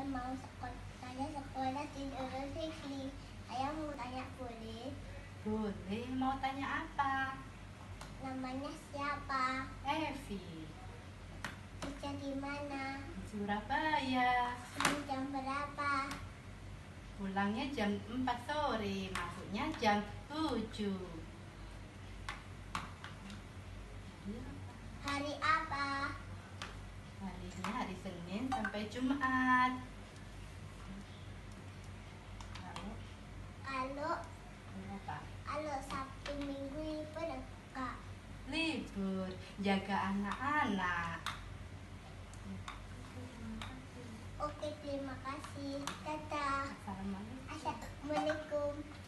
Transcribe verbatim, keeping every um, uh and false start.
Saya mau sekolah, saya sekolah di Nurul Fikri. Saya mau tanya boleh? Boleh, mau tanya apa? Namanya siapa? Evi. Kerja di mana? Di Surabaya. Pulang jam berapa? Pulangnya jam empat sore, masuknya jam tujuh. Hari apa? Harinya hari Senin sampai Jumat. Lalu, Kalau lalu apa? kalau Sabtu Minggu libur enggak? Libur, jaga anak-anak. Oke, terima kasih. Dadah. Assalamualaikum. Assalamualaikum.